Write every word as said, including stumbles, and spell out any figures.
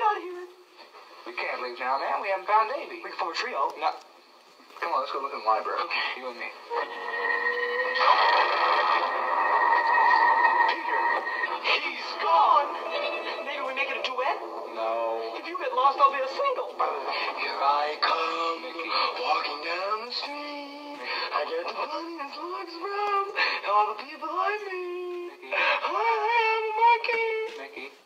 out of here. We can't leave now, man. We haven't found Davy. We can form a trio. No. Come on, let's go look in the library. Okay. You and me. Peter, he's gone. Maybe we make it a duet? No. If you get lost, I'll be a single. Here I come, Mickey. walking down the street. I get the funniest looks from all the people I meet. Mickey. I am a monkey. Mickey.